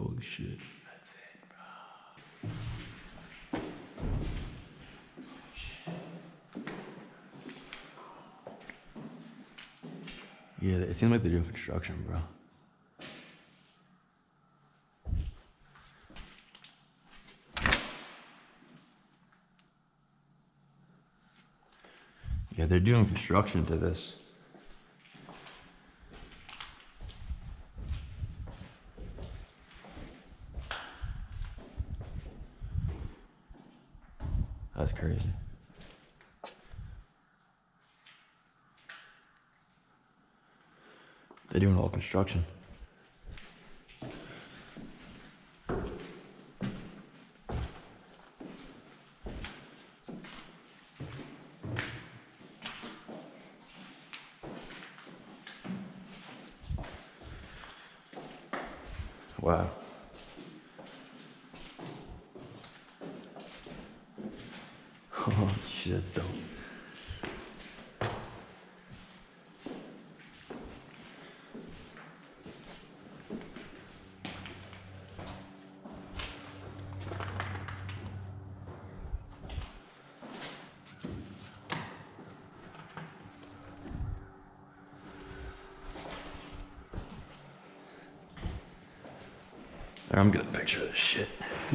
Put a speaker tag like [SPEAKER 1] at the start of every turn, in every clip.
[SPEAKER 1] Holy shit.
[SPEAKER 2] That's it, bro. Shit.
[SPEAKER 1] Yeah, it seems like they're doing construction, bro. Yeah, they're doing construction to this. That's crazy. They're doing all construction. Wow. Oh shit, that's dope. I'm gonna picture this shit.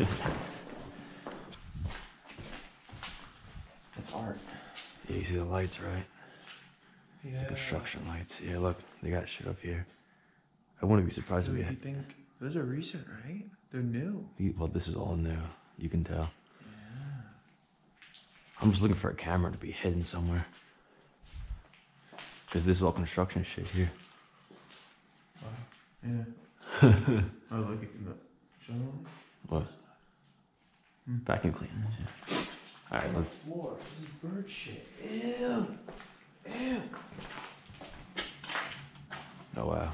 [SPEAKER 2] That's art.
[SPEAKER 1] Yeah, you see the lights, right?
[SPEAKER 2] Yeah.
[SPEAKER 1] Construction lights. Yeah, look, they got shit up here. I wouldn't be surprised if we
[SPEAKER 2] You
[SPEAKER 1] had.
[SPEAKER 2] think those are recent, right? They're new.
[SPEAKER 1] Well, this is all new. You can tell.
[SPEAKER 2] Yeah.
[SPEAKER 1] I'm just looking for a camera to be hidden somewhere. Because this is all construction shit here.
[SPEAKER 2] Wow. Yeah. Oh, look at that. Show them.
[SPEAKER 1] What? Vacuum cleaners, yeah. Alright, let's.
[SPEAKER 2] Floor. This is bird shit. Ew. Ew.
[SPEAKER 1] Oh, wow.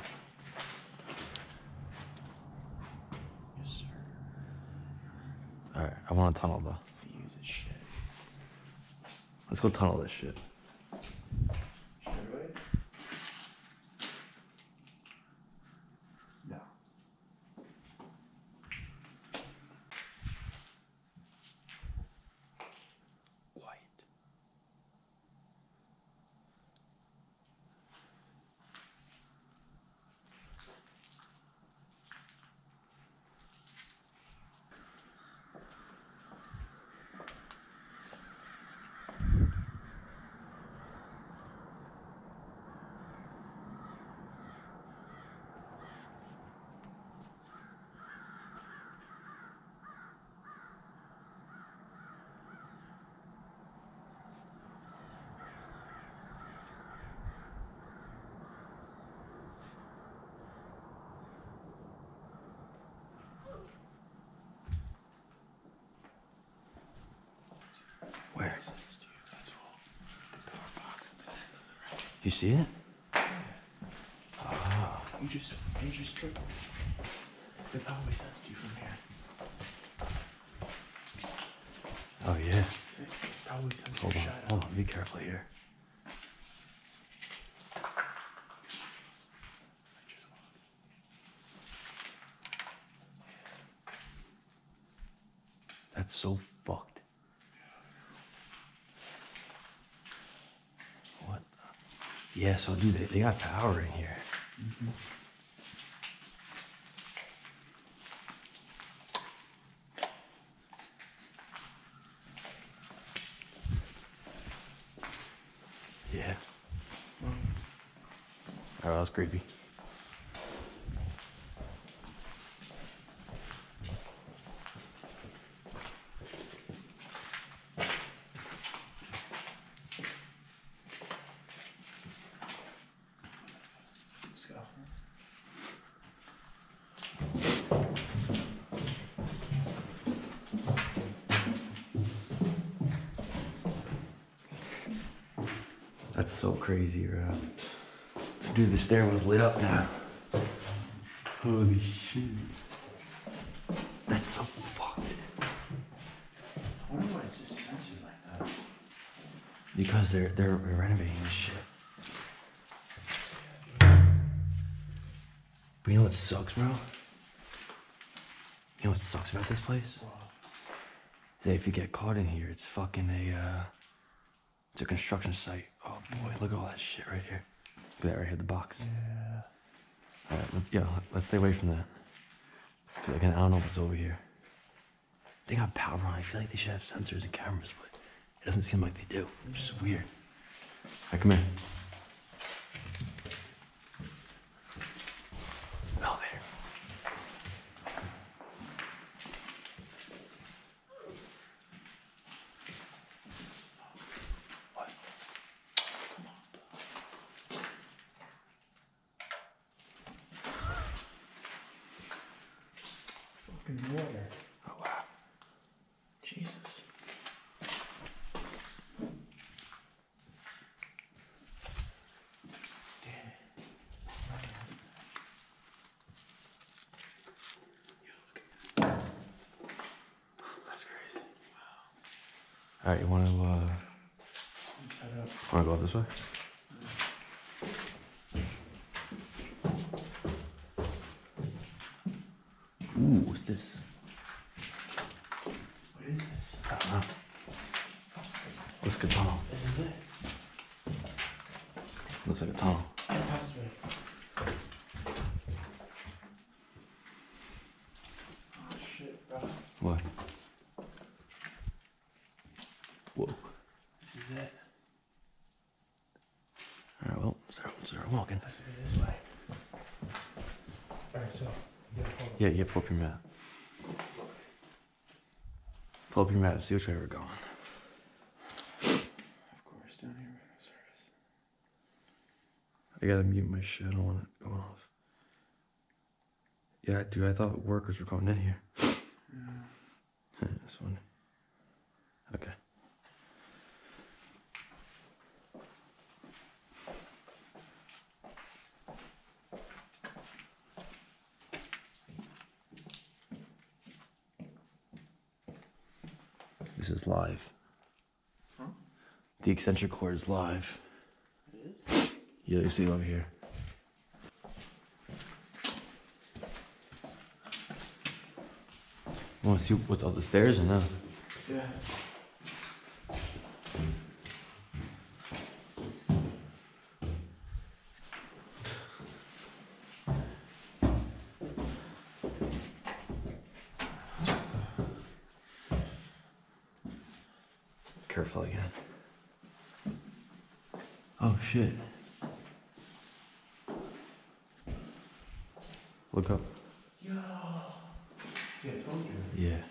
[SPEAKER 2] Yes, sir.
[SPEAKER 1] Alright, I want to tunnel though.
[SPEAKER 2] Use this shit.
[SPEAKER 1] Let's go tunnel this shit.
[SPEAKER 2] Should we? No.
[SPEAKER 1] White. Where?
[SPEAKER 2] That's you. That's all. The power box at the end of the right.
[SPEAKER 1] You see it?
[SPEAKER 2] You just tripped. It probably sends to you from here.
[SPEAKER 1] Oh, yeah.
[SPEAKER 2] See? It probably sends
[SPEAKER 1] Hold
[SPEAKER 2] your
[SPEAKER 1] on,
[SPEAKER 2] shadow.
[SPEAKER 1] hold on. Be careful here.
[SPEAKER 2] I just want.
[SPEAKER 1] That's so fucked. What the? Yeah, so dude, they got power in here.
[SPEAKER 2] Mm-hmm.
[SPEAKER 1] Yeah. Alright, that was creepy.
[SPEAKER 2] Let's go.
[SPEAKER 1] That's so crazy, bro. So, dude, the stairwell's lit up now. Holy shit. That's so fucked.
[SPEAKER 2] I wonder why it's just censored like that.
[SPEAKER 1] Because they're renovating this shit. But you know what sucks, bro? You know what sucks about this place? That if you get caught in here, it's fucking it's a construction site. Oh boy, look at all that shit right here. Look at that right here, the box.
[SPEAKER 2] Yeah.
[SPEAKER 1] All right, let's stay away from that. 'Cause again, I don't know what's over here. They got power on. I feel like they should have sensors and cameras, but it doesn't seem like they do. Which is weird. All right, come here. Elevator. What?
[SPEAKER 2] Fucking water.
[SPEAKER 1] Oh wow.
[SPEAKER 2] Jesus.
[SPEAKER 1] All right, you want to
[SPEAKER 2] Let's head up.
[SPEAKER 1] go up this way? Ooh, what's this?
[SPEAKER 2] What is this?
[SPEAKER 1] I don't know. Looks like a tunnel.
[SPEAKER 2] This is it.
[SPEAKER 1] Looks like a tunnel.
[SPEAKER 2] That's right. Oh shit, bro.
[SPEAKER 1] What? Whoa.
[SPEAKER 2] This is it.
[SPEAKER 1] All right, well, start walking.
[SPEAKER 2] Let's go this way. Alright, so.
[SPEAKER 1] Yeah, pull up your map. Pull up your map, see which way we're going.
[SPEAKER 2] Of course, down here, service.
[SPEAKER 1] I gotta mute my shit, I don't want it going off. Yeah, dude, I thought workers were going in here.
[SPEAKER 2] Yeah.
[SPEAKER 1] This one. Okay. This is live.
[SPEAKER 2] Huh?
[SPEAKER 1] The eccentric cord is live.
[SPEAKER 2] It is?
[SPEAKER 1] Yeah, you see over here. You want to see what's up the stairs or no?
[SPEAKER 2] Yeah.
[SPEAKER 1] Careful again. Oh shit. Look up.
[SPEAKER 2] Yo. See, I told you.
[SPEAKER 1] Yeah,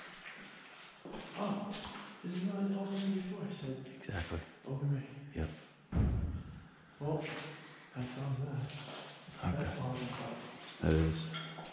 [SPEAKER 2] Oh, this is what I told you before. I said,
[SPEAKER 1] exactly.
[SPEAKER 2] open me.
[SPEAKER 1] Yep.
[SPEAKER 2] Well, that sounds that.
[SPEAKER 1] Okay.
[SPEAKER 2] That's all I'm
[SPEAKER 1] That is.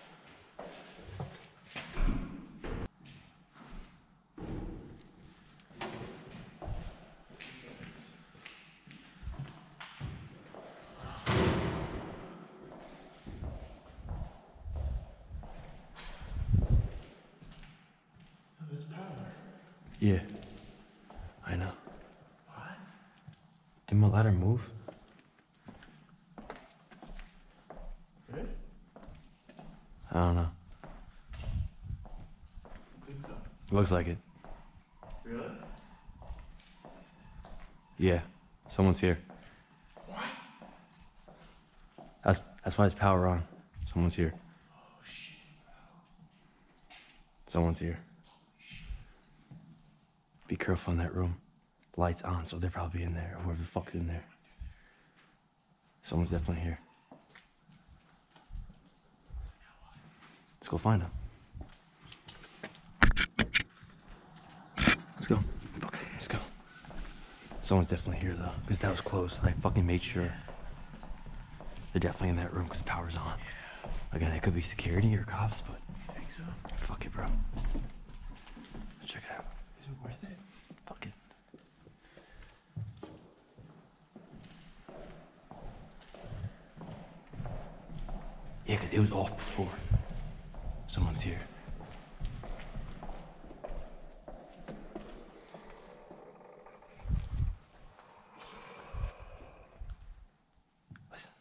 [SPEAKER 2] It's power.
[SPEAKER 1] Yeah. I know.
[SPEAKER 2] What?
[SPEAKER 1] Did my ladder move?
[SPEAKER 2] Really?
[SPEAKER 1] I don't know.
[SPEAKER 2] I think so.
[SPEAKER 1] Looks like it.
[SPEAKER 2] Really?
[SPEAKER 1] Yeah. Someone's here.
[SPEAKER 2] What?
[SPEAKER 1] That's why it's power on. Someone's here.
[SPEAKER 2] Oh shit.
[SPEAKER 1] Someone's here. Be careful in that room. Lights on, so they're probably in there, or whoever the fuck's in there. Someone's definitely here. Let's go find them. Let's go. Okay, let's go. Someone's definitely here though, because that was close. I fucking made sure. They're definitely in that room because the power's on. Again, it could be security or cops, but
[SPEAKER 2] You think so?
[SPEAKER 1] fuck it, bro. Let's check it out.
[SPEAKER 2] Is it worth it?
[SPEAKER 1] Fuck it. Yeah, because it was off before. Someone's here. Listen.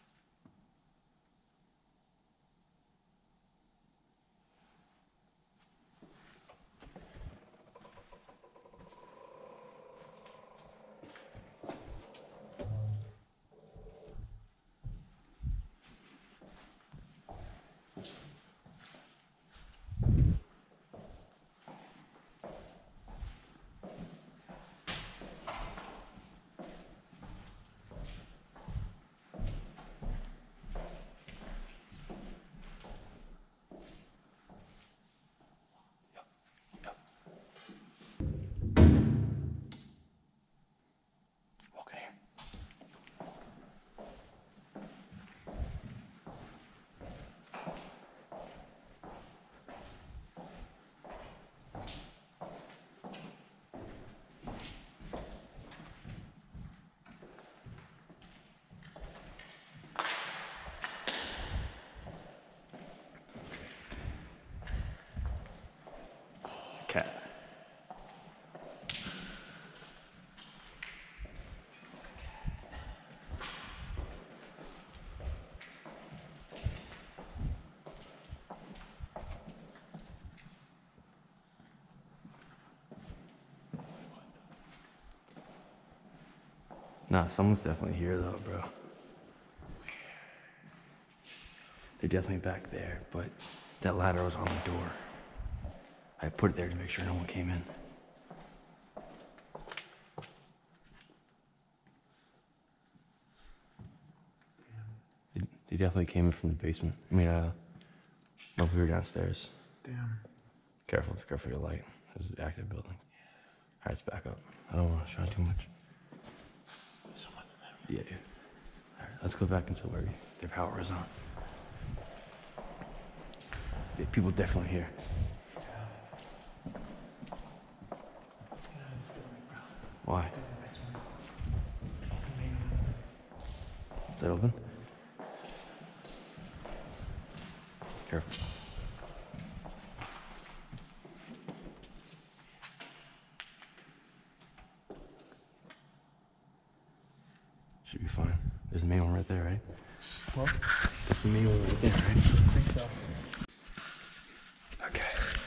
[SPEAKER 1] Cat. Nah, someone's definitely here though, bro. They're definitely back there, but that ladder was on the door. I put it there to make sure no one came in. They definitely came in from the basement. I mean, when we were downstairs.
[SPEAKER 2] Damn.
[SPEAKER 1] Careful for your light. There's an active building. Alright, let's back up. I don't want to shine too much.
[SPEAKER 2] There's someone in there.
[SPEAKER 1] Yeah. Alright, let's go back until where their power is on. The people definitely here.
[SPEAKER 2] Let's get out of this building, bro.
[SPEAKER 1] Why?
[SPEAKER 2] Go to the next one. The main one.
[SPEAKER 1] Is that open? Careful. Should be fine. There's the main one right there, right?
[SPEAKER 2] What?
[SPEAKER 1] That's the main one right there, right?
[SPEAKER 2] I think so.
[SPEAKER 1] Okay.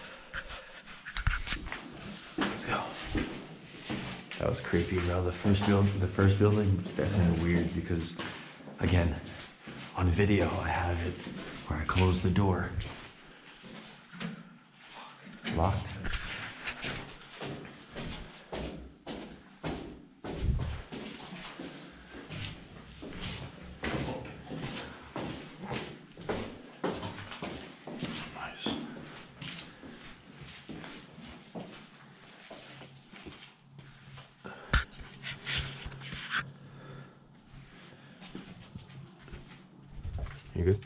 [SPEAKER 1] Let's go. That was creepy, bro. The first building was definitely weird because, again, on video I have it where I closed the door. Locked.
[SPEAKER 2] Nice.
[SPEAKER 1] You good?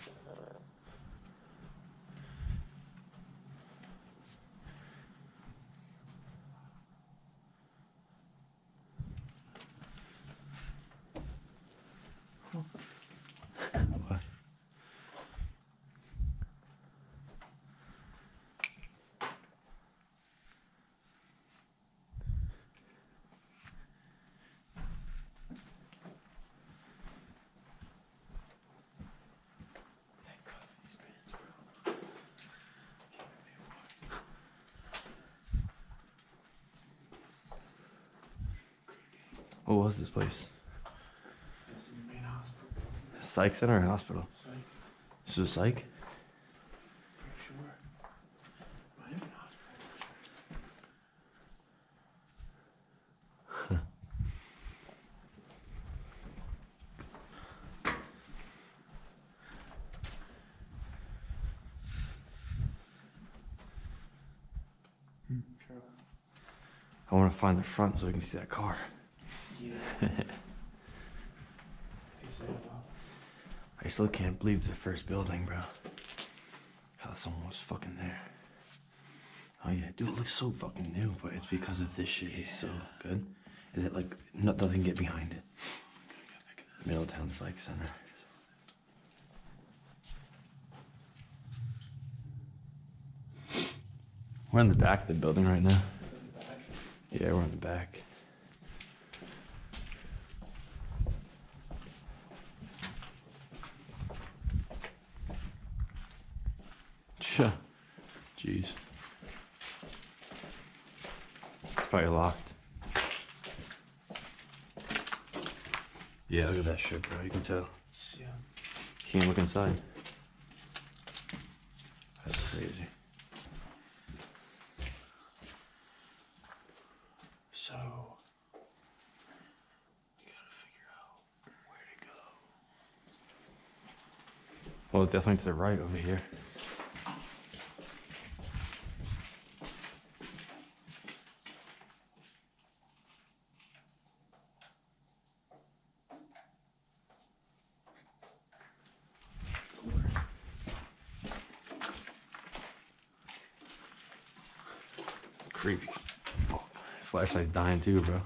[SPEAKER 1] What?
[SPEAKER 2] Thank God for these bands, bro. Keeping me warm.
[SPEAKER 1] What was this place?
[SPEAKER 2] This is the main hospital building.
[SPEAKER 1] Psych center or hospital?
[SPEAKER 2] Psych.
[SPEAKER 1] This was psych?
[SPEAKER 2] Pretty sure. Might have been hospital. Sure.
[SPEAKER 1] I want to find the front so we can see that car.
[SPEAKER 2] Yeah. He said about.
[SPEAKER 1] I still can't believe the first building, bro. How someone was fucking there. Oh yeah, dude, it looks so fucking new, but it's because of this shit is so good. Is it like nothing get behind it? Middletown Psych Center. We're in the back of the building right now. Yeah, we're in the back. Jeez. It's probably locked. Yeah, look at that shit, bro. You can tell.
[SPEAKER 2] Yeah.
[SPEAKER 1] You can't look inside. That's crazy.
[SPEAKER 2] So, we gotta figure out where to go.
[SPEAKER 1] Well, definitely to the right over here. It's creepy. Fuck. Flashlight's dying too, bro.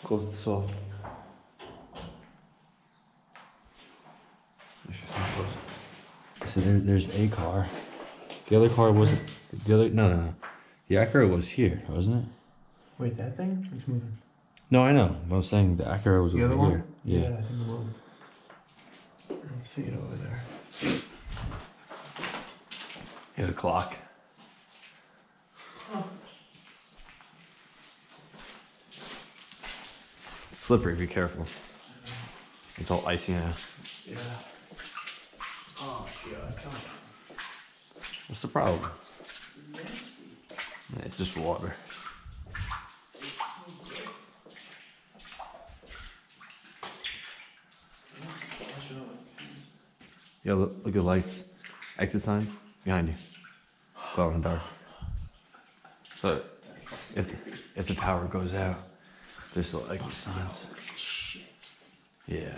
[SPEAKER 1] Close this off. So there's a car. The other car wasn't. No. The Acura was here, wasn't it?
[SPEAKER 2] Wait, that thing? It's moving.
[SPEAKER 1] No, I know. I was saying the Acura was
[SPEAKER 2] The
[SPEAKER 1] over
[SPEAKER 2] other one?
[SPEAKER 1] here. Yeah.
[SPEAKER 2] I think it was. Let's see it over there.
[SPEAKER 1] Yeah, the clock. It's slippery, be careful. It's all icy now.
[SPEAKER 2] Yeah. Oh, God, come on.
[SPEAKER 1] What's the problem?
[SPEAKER 2] It's nasty.
[SPEAKER 1] Yeah, it's just water.
[SPEAKER 2] It's so gross.
[SPEAKER 1] Yeah, look at the lights. Exit signs behind you. Glow in the dark. So if the power goes out, there's still exit signs. Yeah.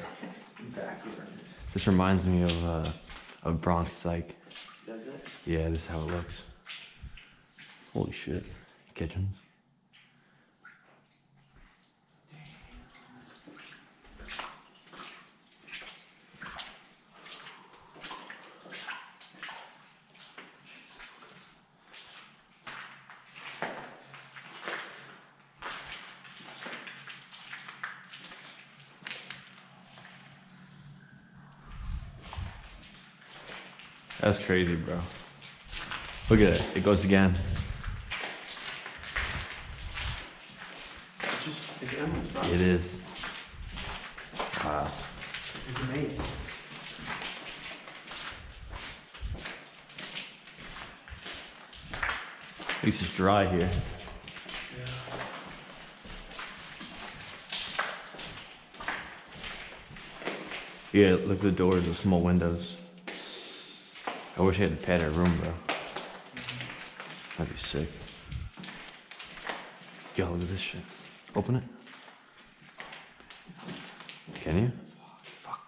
[SPEAKER 1] This reminds me of Bronx Psych.
[SPEAKER 2] Does it?
[SPEAKER 1] Yeah, this is how it looks. Holy shit. Kitchens. That's crazy, bro. Look at it. It goes again.
[SPEAKER 2] It's endless, bro.
[SPEAKER 1] It is. Wow.
[SPEAKER 2] It's a maze.
[SPEAKER 1] At least it's dry here. Yeah, look at the doors, the small windows. I wish I had a padded room, bro. That'd be sick. Yo, look at this shit. Open it. Can you? Fuck.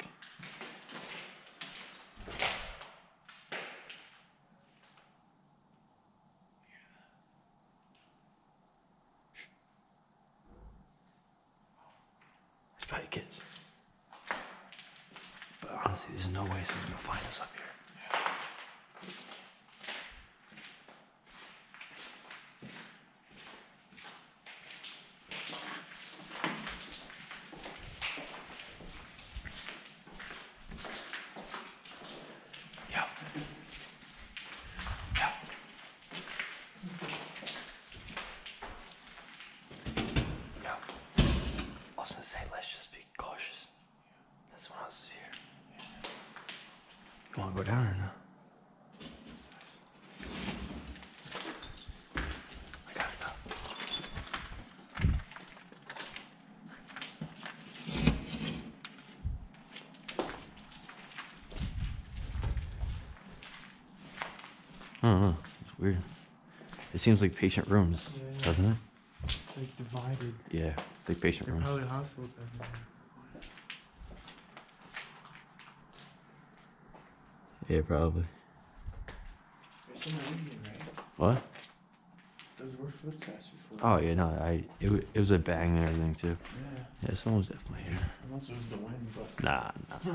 [SPEAKER 1] It's probably kids. But honestly, there's no way someone's gonna find us up here. You wanna go down or no? I got it now. I don't know. It's weird. It seems like patient rooms, doesn't it?
[SPEAKER 2] It's like divided.
[SPEAKER 1] Yeah, it's like patient rooms.
[SPEAKER 2] Probably hospitals everywhere.
[SPEAKER 1] Yeah, probably.
[SPEAKER 2] There's someone Indian, right?
[SPEAKER 1] What?
[SPEAKER 2] Those were footsteps before.
[SPEAKER 1] Oh yeah, no, it was a bang and everything too.
[SPEAKER 2] Yeah.
[SPEAKER 1] Yeah, someone was definitely here.
[SPEAKER 2] Unless it was the wind, but.
[SPEAKER 1] Nah.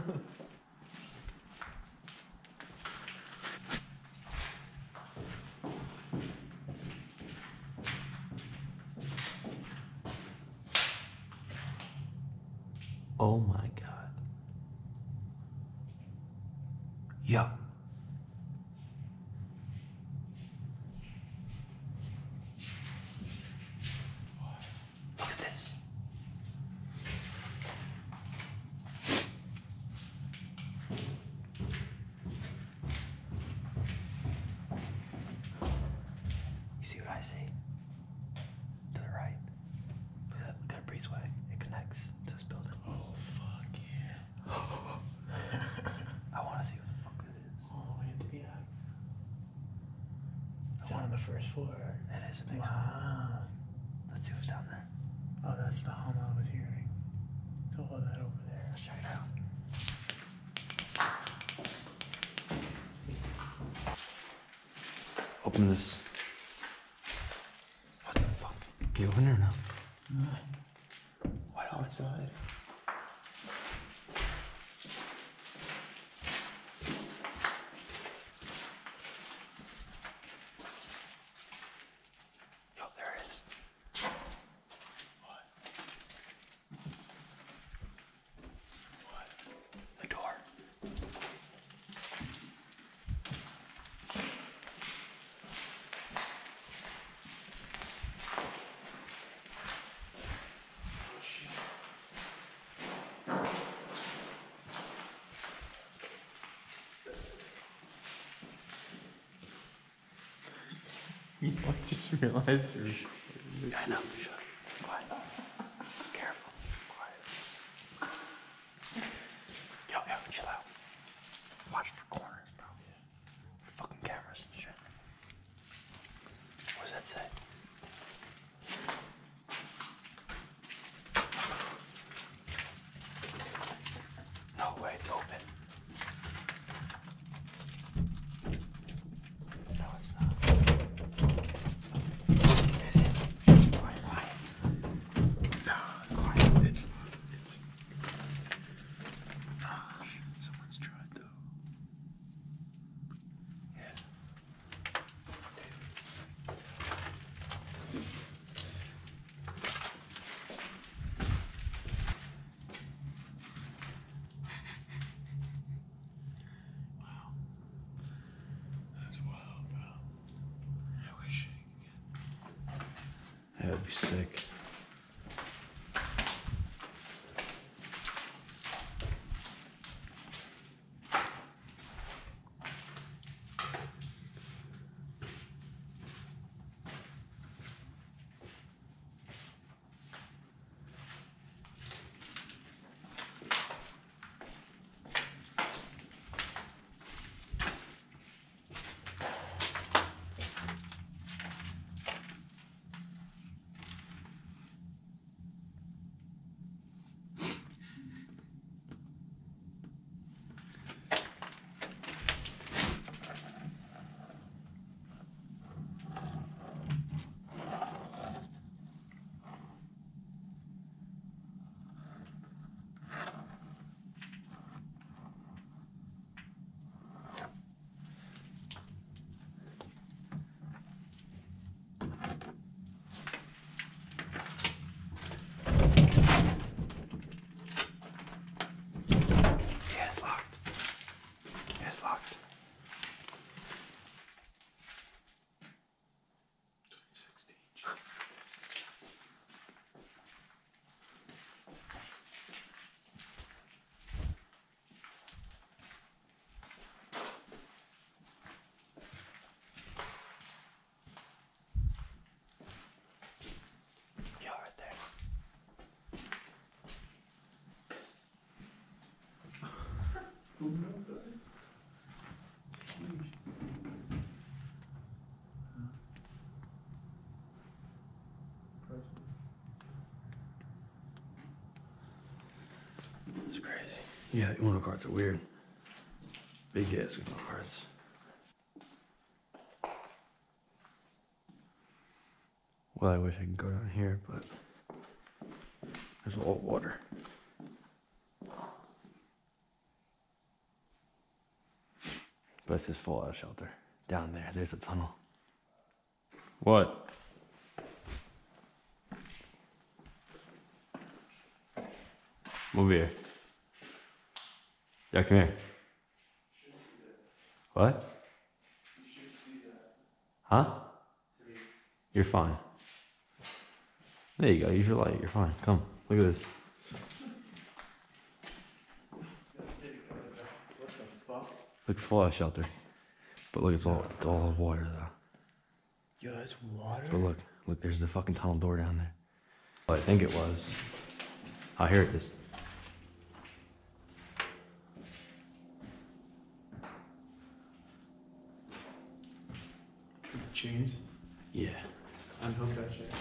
[SPEAKER 1] Oh my god. Yo. Look at this. You see what I see? To the right. Look at that breezeway. It connects to this building.
[SPEAKER 2] Oh, fuck yeah.
[SPEAKER 1] I want to see what the fuck that is.
[SPEAKER 2] All the way into the attic. It's on the first floor.
[SPEAKER 1] It is, I think so.
[SPEAKER 2] Wow.
[SPEAKER 1] Let's see what's down there.
[SPEAKER 2] Oh, that's the hum I was hearing. It's all that over there.
[SPEAKER 1] Let's check it out. Open this. What the fuck? Can you open it or no?
[SPEAKER 2] outside.
[SPEAKER 1] Yo, there it is.
[SPEAKER 2] What?
[SPEAKER 1] The door.
[SPEAKER 2] Oh shit. You know, I just realized you're.
[SPEAKER 1] I know. Shut. Quiet. Careful. Quiet. Yo, chill out. Watch for corners, bro. For fucking cameras and shit. What does that say? No way, it's open. No, it's not. Is it? Quiet.
[SPEAKER 2] No, quiet. It's. Ah, shit. Someone's tried though.
[SPEAKER 1] Yeah.
[SPEAKER 2] Wow. That's wild, bro. I wish I could get.
[SPEAKER 1] That'd be sick. Yeah, it's locked. Yeah, it's locked.
[SPEAKER 2] 2016.
[SPEAKER 1] Yeah, right there.
[SPEAKER 2] Who knows, guys?
[SPEAKER 1] It's crazy. Yeah, Uno cards are weird. Big ass Uno cards. Well, I wish I could go down here, but there's all water. But it's this fallout shelter. Down there, there's a tunnel. What? Move here. Yeah, come here. What? Huh? You're fine. There you go. Use your light. You're fine. Come. Look at this.
[SPEAKER 2] What the fuck?
[SPEAKER 1] Look, fallout shelter. But look, it's all water though.
[SPEAKER 2] Yo, that's water?
[SPEAKER 1] But look, there's the fucking tunnel door down there. Well, I think it was. Oh, here it is.
[SPEAKER 2] With chains?
[SPEAKER 1] Yeah.
[SPEAKER 2] Unhook that shit.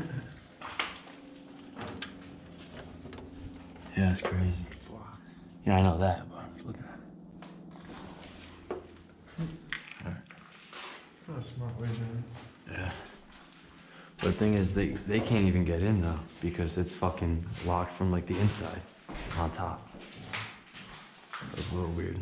[SPEAKER 1] Yeah, it's crazy.
[SPEAKER 2] It's locked.
[SPEAKER 1] Yeah, I know that, but I'm just looking at it. Alright.
[SPEAKER 2] Not a smart way, man.
[SPEAKER 1] Yeah. The thing is, they can't even get in though, because it's fucking locked from like the inside on top. That's a little weird.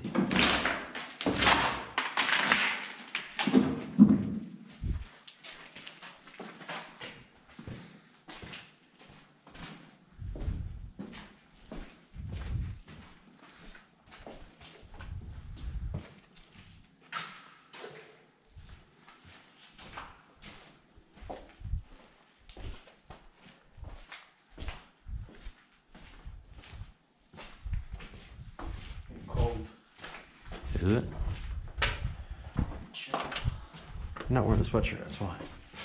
[SPEAKER 1] Is it? I'm not wearing a sweatshirt, that's why.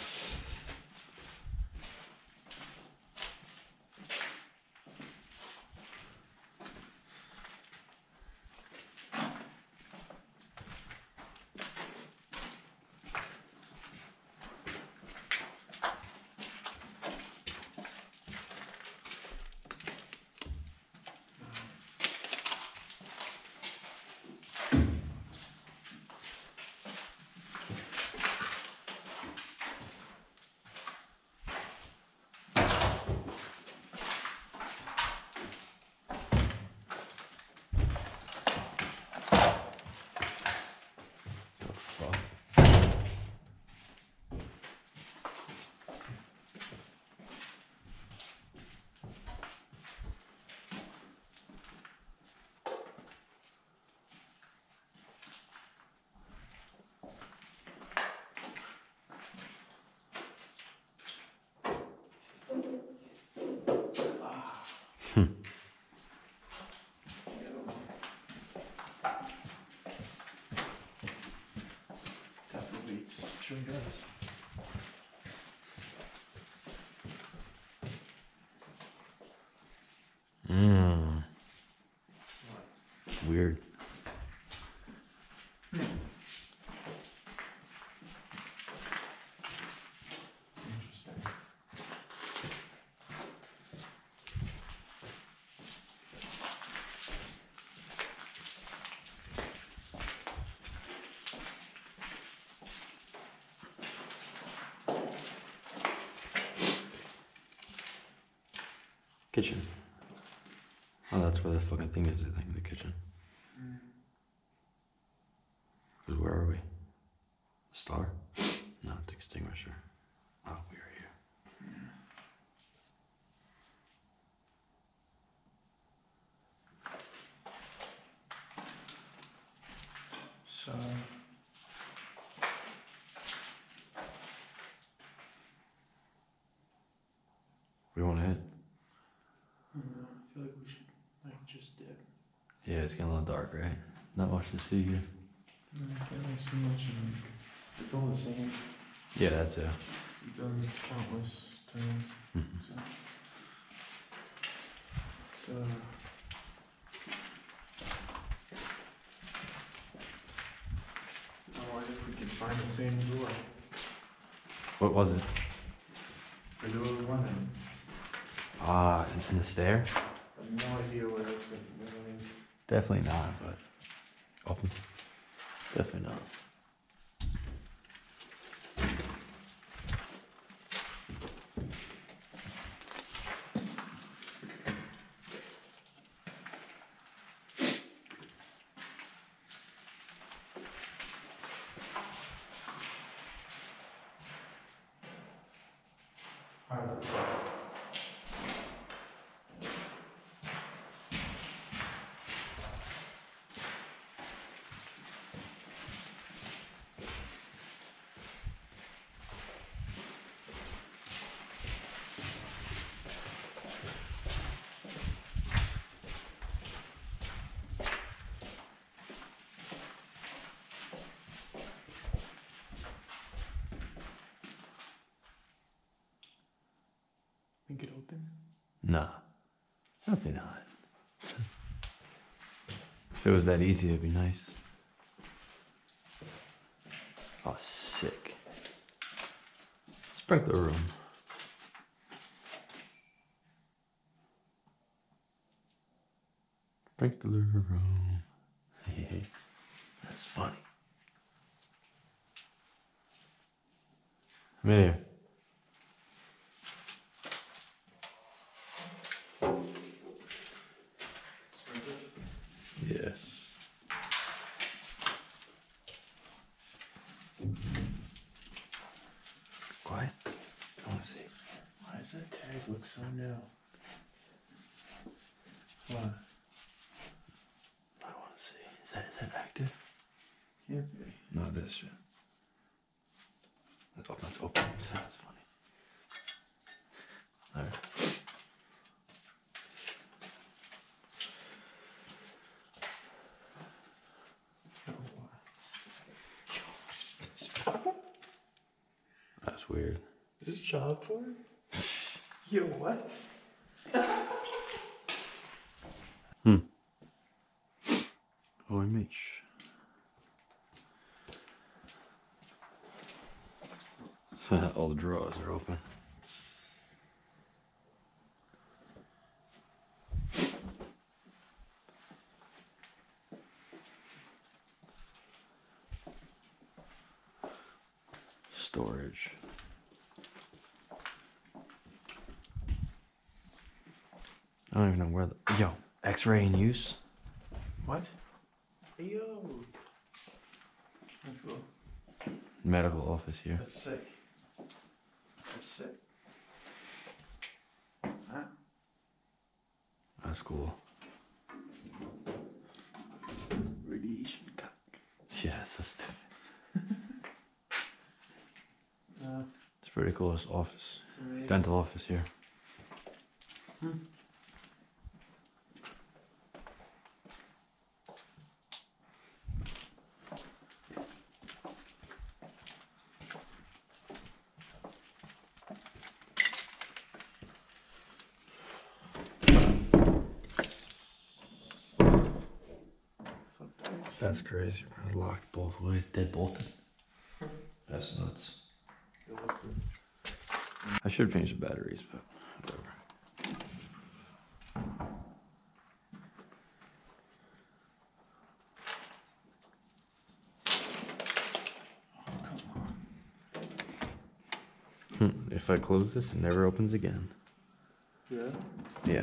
[SPEAKER 2] Definitely beats. Sure does.
[SPEAKER 1] Weird.
[SPEAKER 2] Interesting.
[SPEAKER 1] Kitchen. Oh, that's where the fucking thing is, I think, the kitchen. Because where are we? The star? No, it's extinguisher. Oh, we are here.
[SPEAKER 2] So,
[SPEAKER 1] We want to hit?
[SPEAKER 2] I feel like we should like just dip.
[SPEAKER 1] Yeah, it's getting a little dark, right? Not much to see here.
[SPEAKER 2] I can't really see much. It's all the same.
[SPEAKER 1] Yeah, that's it.
[SPEAKER 2] We've done countless times.
[SPEAKER 1] Mhm.
[SPEAKER 2] So, I wonder if we can find the same door.
[SPEAKER 1] What was it?
[SPEAKER 2] The door we went in.
[SPEAKER 1] Ah, in the stair?
[SPEAKER 2] I have no idea where it's at.
[SPEAKER 1] Definitely not, but open. Definitely not.
[SPEAKER 2] Think it open?
[SPEAKER 1] Nah, definitely not. If it was that easy, it'd be nice. Oh, sick. Sprinkler room. Sprinkler room. Hey, that's funny. Come here.
[SPEAKER 2] Yes.
[SPEAKER 1] Quiet. I want to see.
[SPEAKER 2] Why does that tag look so new? What?
[SPEAKER 1] I want to see. Is that active?
[SPEAKER 2] Can't be.
[SPEAKER 1] No, this shit. Oh, that's open. That's funny. Alright. That's weird.
[SPEAKER 2] Is this child porn? Yo, what?
[SPEAKER 1] Oh, Mitch. All the drawers are open. Storage. I don't even know where the... Yo, X-ray in use?
[SPEAKER 2] What? Hey, yo. Let's go.
[SPEAKER 1] Medical office here.
[SPEAKER 2] That's sick. That's sick. Huh?
[SPEAKER 1] That's cool.
[SPEAKER 2] Radiation cock.
[SPEAKER 1] Yeah, it's so stupid.
[SPEAKER 2] Uh,
[SPEAKER 1] It's pretty cool, this office.
[SPEAKER 2] it's amazing.
[SPEAKER 1] Dental office here. That's crazy, bro. Locked both ways, dead bolted. That's nuts. I should change the batteries, but whatever. If I close this, it never opens again.
[SPEAKER 2] Yeah?
[SPEAKER 1] Yeah.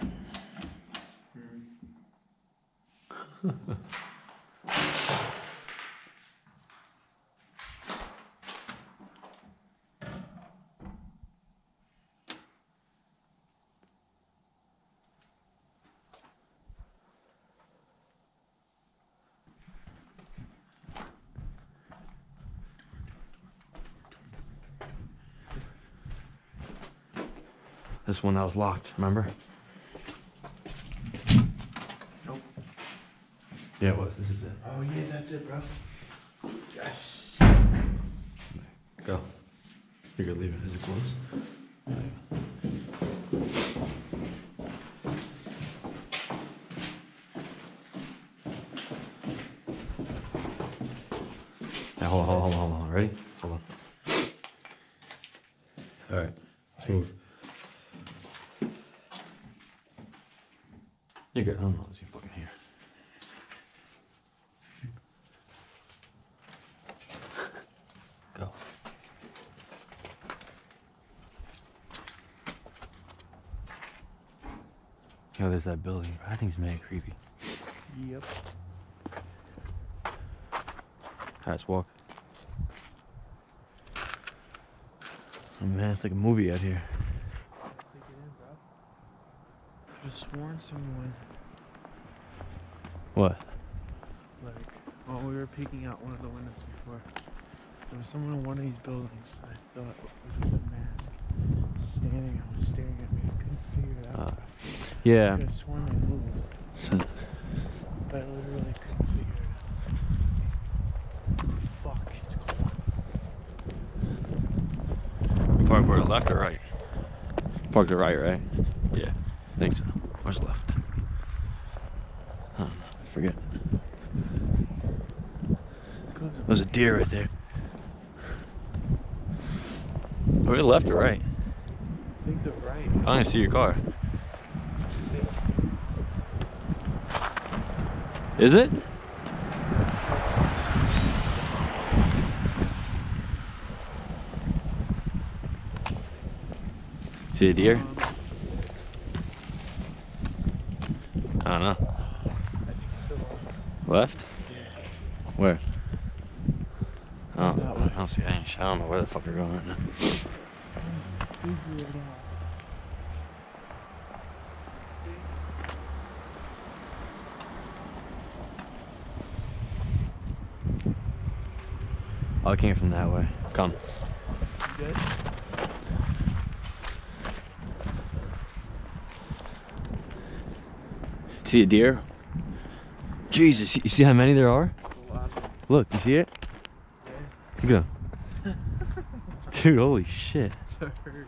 [SPEAKER 1] This one that was locked, remember?
[SPEAKER 2] Nope.
[SPEAKER 1] Yeah, it was. This is it.
[SPEAKER 2] Oh, yeah, that's it, bro. Yes.
[SPEAKER 1] Go. You're gonna leave it. Is it closed? Now, hold on. Ready? Hold on. All right. Move. You're good. I don't know if you fucking here. Go. Yo, there's that building. I think it's mad creepy.
[SPEAKER 2] Yep.
[SPEAKER 1] Let's walk. Oh man, it's like a movie out here.
[SPEAKER 2] Take it in, bro. I could have sworn someone,
[SPEAKER 1] What?
[SPEAKER 2] like, while we were peeking out one of the windows before, there was someone in one of these buildings I thought was with a mask. Standing, I was staring at me, I couldn't figure it out.
[SPEAKER 1] Yeah.
[SPEAKER 2] I could have sworn they moved, but I literally couldn't figure it out. Fuck, it's cold.
[SPEAKER 1] Park where, left or right? Park to right, right? Yeah, I think so. Where's left? I don't know. I forget. There's a deer right there. Are we left or right?
[SPEAKER 2] I think the right.
[SPEAKER 1] I don't even see your car. Is it? See a deer? I don't know.
[SPEAKER 2] I think it's still on.
[SPEAKER 1] Left?
[SPEAKER 2] Yeah.
[SPEAKER 1] Where? Oh,
[SPEAKER 2] That way.
[SPEAKER 1] I don't see any. I don't know where the fuck you're going right now.
[SPEAKER 2] Figure it out.
[SPEAKER 1] Oh, I came from that way. Come.
[SPEAKER 2] You good?
[SPEAKER 1] See a deer? Jesus, you see how many there are?
[SPEAKER 2] A lot of them.
[SPEAKER 1] Look, you see it?
[SPEAKER 2] Yeah.
[SPEAKER 1] Look at them. Dude, holy shit.
[SPEAKER 2] So hurt.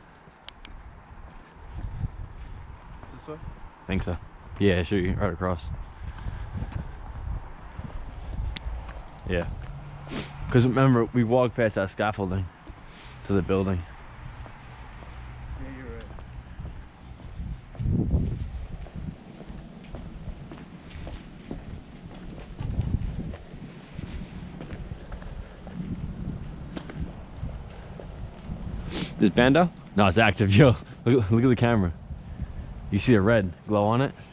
[SPEAKER 2] Is this way?
[SPEAKER 1] Think so. Yeah, sure, right across. Yeah. Because remember, we walked past that scaffolding to the building.
[SPEAKER 2] Yeah, you're right.
[SPEAKER 1] This bando? No, it's active, yo. Look at the camera. You see the red glow on it?